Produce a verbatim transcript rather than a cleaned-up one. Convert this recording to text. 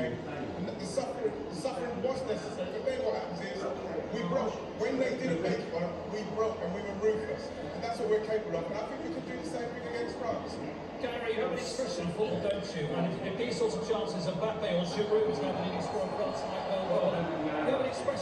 game. And the suffering, the suffering was necessary. But then what happens is we broke. When they didn't make one, we broke and we were ruthless. And that's what we're capable of. And I think we can do the same thing against France. Gary, you have an expression in football, don't you? And if, if these sorts of chances are Mbappe or Giroud is happening, he scored France like well, well. You have an expression.